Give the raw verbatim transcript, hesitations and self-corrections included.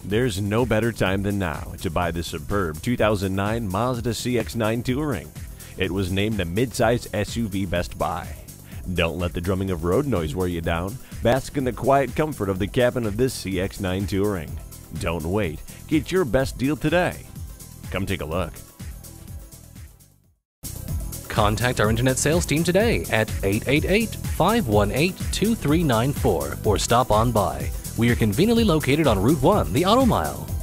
There's no better time than now to buy the superb two thousand nine Mazda C X nine Touring. It was named a midsize S U V Best Buy. Don't let the drumming of road noise wear you down. Bask in the quiet comfort of the cabin of this C X nine Touring. Don't wait. Get your best deal today. Come take a look. Contact our internet sales team today at eight eight eight, five one eight, two three nine four or stop on by. We are conveniently located on Route one, the Auto Mile.